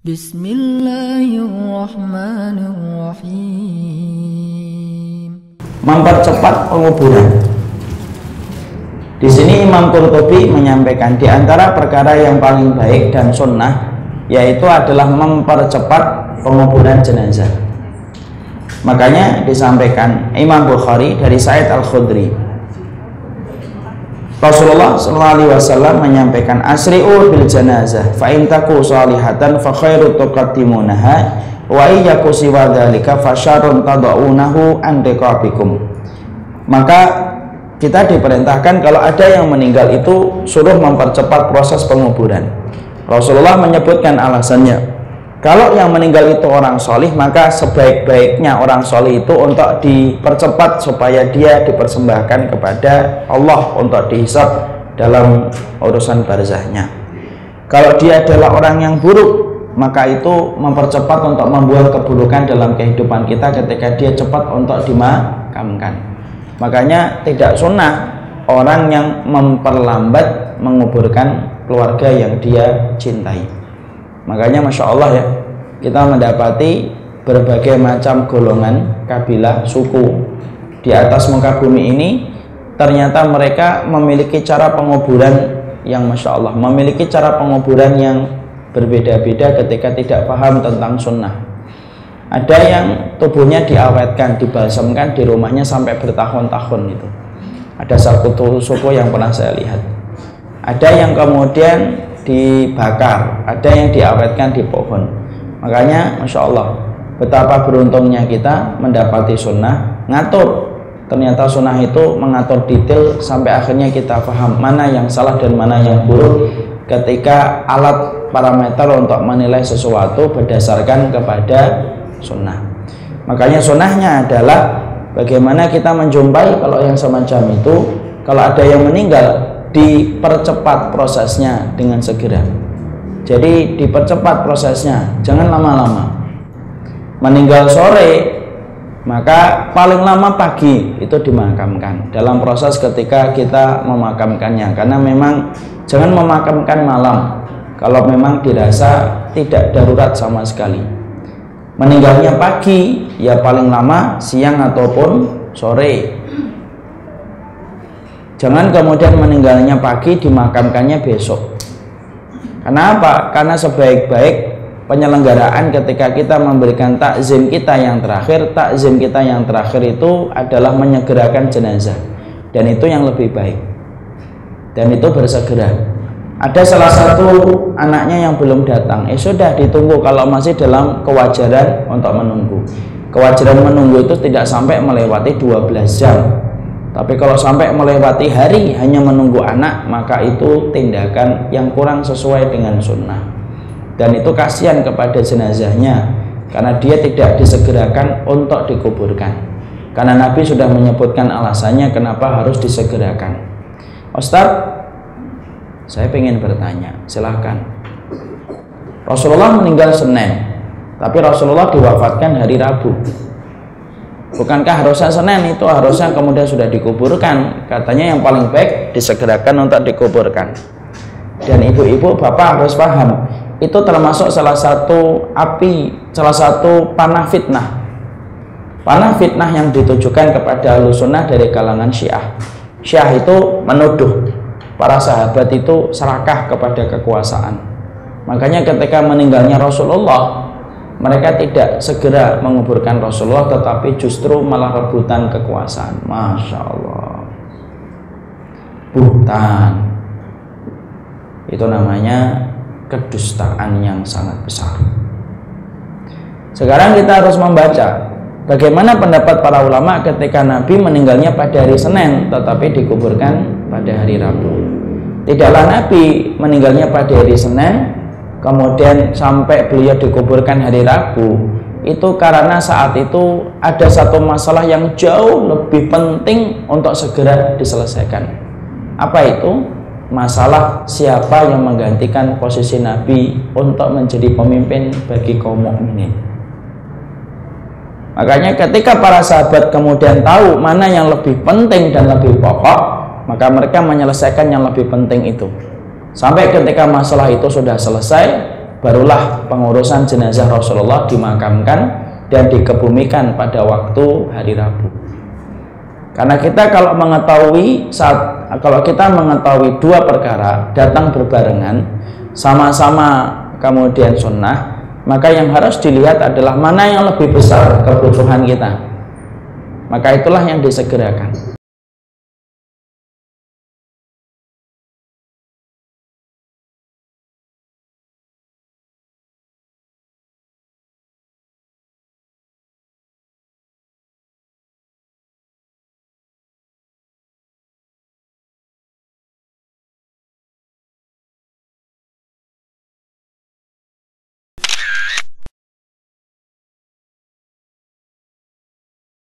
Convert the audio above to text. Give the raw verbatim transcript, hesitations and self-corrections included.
Bismillahirrahmanirrahim. Mempercepat penguburan. Di sini Imam Qurtubi menyampaikan di antara perkara yang paling baik dan sunnah yaitu adalah mempercepat penguburan jenazah. Makanya disampaikan Imam Bukhari dari Sa'id Al-Khudri, Rasulullah shallallahu alaihi wasallam menyampaikan, asri'u bil janazah fa in taku salihatan fa khairu tuqaddimunaha wa iyyaku siwa dzalika fa syarrun tad'unahu an riqabikum. Maka kita diperintahkan kalau ada yang meninggal itu suruh mempercepat proses penguburan. Rasulullah menyebutkan alasannya, kalau yang meninggal itu orang solih, maka sebaik-baiknya orang solih itu untuk dipercepat supaya dia dipersembahkan kepada Allah untuk dihisab dalam urusan barzahnya. Kalau dia adalah orang yang buruk, maka itu mempercepat untuk membuang keburukan dalam kehidupan kita ketika dia cepat untuk dimakamkan. Makanya tidak sunnah orang yang memperlambat menguburkan keluarga yang dia cintai. Makanya Masya Allah ya, kita mendapati berbagai macam golongan, kabilah, suku di atas muka bumi ini, ternyata mereka memiliki cara penguburan yang Masya Allah, memiliki cara penguburan yang berbeda-beda ketika tidak paham tentang sunnah. Ada yang tubuhnya diawetkan, dibalsamkan di rumahnya sampai bertahun-tahun itu. Ada satu suku yang pernah saya lihat. Ada yang kemudian dibakar, ada yang diawetkan di pohon. Makanya Masya Allah, betapa beruntungnya kita mendapati sunnah ngatur. Ternyata sunnah itu mengatur detail sampai akhirnya kita paham mana yang salah dan mana yang buruk ketika alat parameter untuk menilai sesuatu berdasarkan kepada sunnah. Makanya sunnahnya adalah bagaimana kita menjumpai kalau yang semacam itu, kalau ada yang meninggal, dipercepat prosesnya dengan segera. Jadi dipercepat prosesnya, jangan lama-lama. Meninggal sore, maka paling lama pagi itu dimakamkan. Dalam proses ketika kita memakamkannya, karena memang jangan memakamkan malam kalau memang dirasa tidak darurat sama sekali. Meninggalnya pagi, ya paling lama siang ataupun sore. Jangan kemudian meninggalnya pagi, dimakamkannya besok. Kenapa? Karena sebaik-baik penyelenggaraan ketika kita memberikan takzim kita yang terakhir, takzim kita yang terakhir itu adalah menyegerakan jenazah. Dan itu yang lebih baik. Dan itu bersegera. Ada salah satu anaknya yang belum datang. Eh sudah ditunggu, kalau masih dalam kewajaran untuk menunggu. Kewajaran menunggu itu tidak sampai melewati dua belas jam. Tapi kalau sampai melewati hari hanya menunggu anak, maka itu tindakan yang kurang sesuai dengan sunnah. Dan itu kasihan kepada jenazahnya, karena dia tidak disegerakan untuk dikuburkan. Karena Nabi sudah menyebutkan alasannya kenapa harus disegerakan. Ustaz, saya ingin bertanya, silahkan. Rasulullah meninggal Senin, tapi Rasulullah diwafatkan hari Rabu. Bukankah harusnya Senin itu harusnya kemudian sudah dikuburkan? Katanya yang paling baik disegerakan untuk dikuburkan. Dan ibu-ibu, bapak harus paham, itu termasuk salah satu api, salah satu panah fitnah. Panah fitnah yang ditujukan kepada Ahlussunnah dari kalangan Syiah. Syiah itu menuduh para sahabat itu serakah kepada kekuasaan. Makanya ketika meninggalnya Rasulullah, mereka tidak segera menguburkan Rasulullah, tetapi justru malah rebutan kekuasaan. Masya Allah, buhtan. Itu namanya kedustaan yang sangat besar. Sekarang kita harus membaca bagaimana pendapat para ulama ketika Nabi meninggalnya pada hari Senin, tetapi dikuburkan pada hari Rabu. Tidaklah Nabi meninggalnya pada hari Senin kemudian sampai beliau dikuburkan hari Rabu, itu karena saat itu ada satu masalah yang jauh lebih penting untuk segera diselesaikan. Apa itu? Masalah siapa yang menggantikan posisi Nabi untuk menjadi pemimpin bagi kaum mukminin. Makanya ketika para sahabat kemudian tahu mana yang lebih penting dan lebih pokok, maka mereka menyelesaikan yang lebih penting itu. Sampai ketika masalah itu sudah selesai, barulah pengurusan jenazah Rasulullah dimakamkan dan dikebumikan pada waktu hari Rabu. Karena kita kalau mengetahui saat kalau kita mengetahui dua perkara datang berbarengan, sama-sama kemudian sunnah, maka yang harus dilihat adalah mana yang lebih besar kebutuhan kita. Maka itulah yang disegerakan.